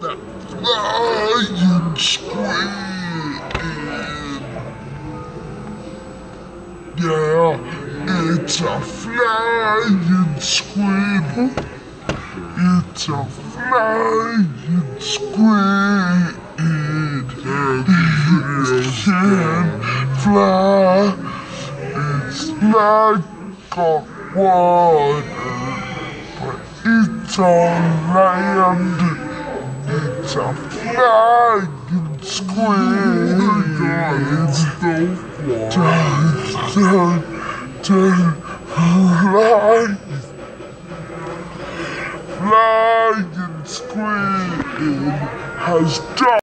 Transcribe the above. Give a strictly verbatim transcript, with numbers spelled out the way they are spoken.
that flying squid. Yeah, it's a flying squid. It's a flying squid. It can fly. It's like a water, but it's on land. It's a flying squid. Oh my God, it's so fly. Turn, turn, turn, fly. Flying squid has died.